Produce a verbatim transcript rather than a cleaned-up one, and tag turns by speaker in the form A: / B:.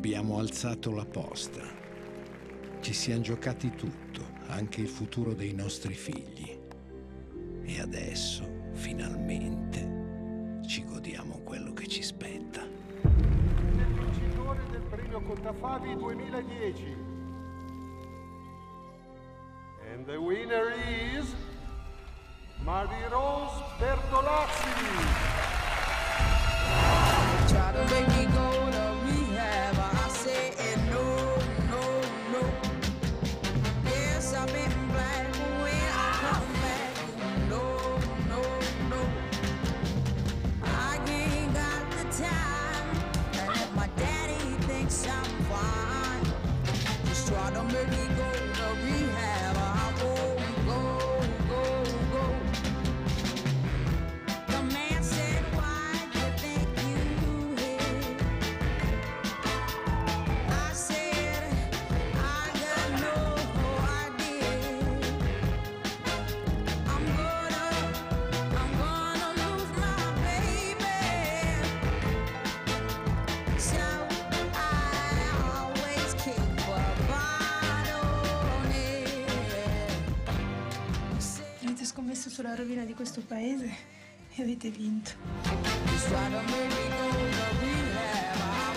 A: Abbiamo alzato la posta. Ci siamo giocati tutto, anche il futuro dei nostri figli. E adesso, finalmente, ci godiamo quello che ci spetta.
B: Il vincitore del premio Contafavi duemiladieci. And the winner is Marie-Rose Bertolazzi.
C: Try to make me go to rehab, I say no, no, no. Yes, I've been black when I come back. No, no, no. I ain't got the time, and my daddy thinks I'm fine. Just try to make me go to rehab, I won't go, go, go. The man said, why do you think you hit? I said, I got no idea. I'm gonna, I'm gonna lose my baby. So I always keep a bottle near.
D: Avete scommesso sulla rovina di questo paese e avete vinto.
C: Just try to make me go to rehab.